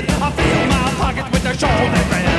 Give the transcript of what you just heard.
I fill my pockets with the shoulder bread.